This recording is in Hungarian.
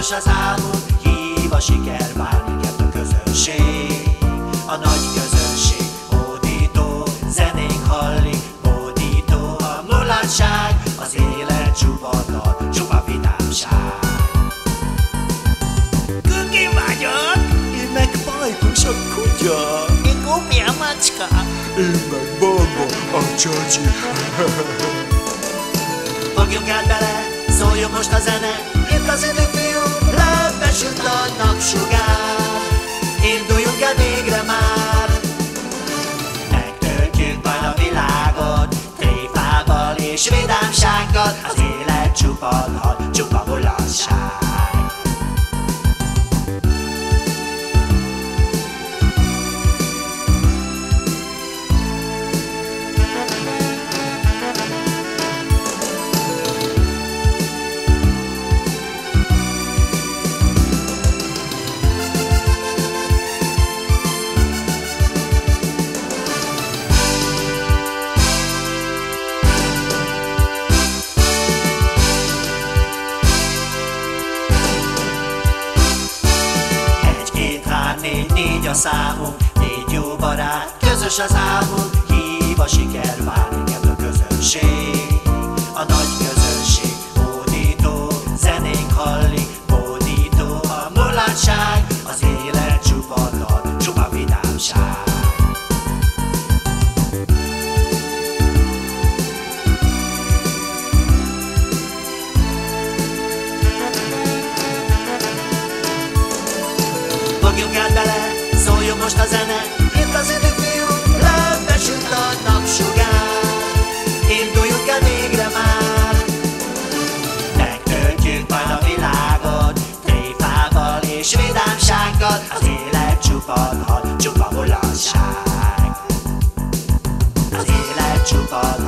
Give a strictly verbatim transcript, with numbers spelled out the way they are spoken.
közös az álmunk, hív a siker, vár minket a közönség. A nagy közönség, hódító, zenénk hallik, hódító a mulatság, az élet csupa dal, csupa vidámság. Kuki vagyok, Én meg Pajkus a kutya, én Gubi a macska. én meg Bamba a csacsi. Fogjunk át bele, szóljon most a zene, itt az időfiú, lebesült a napsugár. Induljunk el végre már, megtöltjük majd a világot, tréfával és vidámsággal, az élet csupa dal, csupa mulatság. Négy, négy a számunk, négy jó barát, közös az álmunk, hív a siker, vár minket a közönség. A nagy közönség, hódító, zenénk hallik, hódító a mulatság, az élet csupa dal, csupa vidámság. Fogjunk át bele, szóljon most a zene, itt az időfiú, lebesült a napsugár. Induljunk el végre már, megtöltjük majd a világot, tréfával és vidámsággal, az élet csupa dal, csupa mulatság. Az élet csupa dal,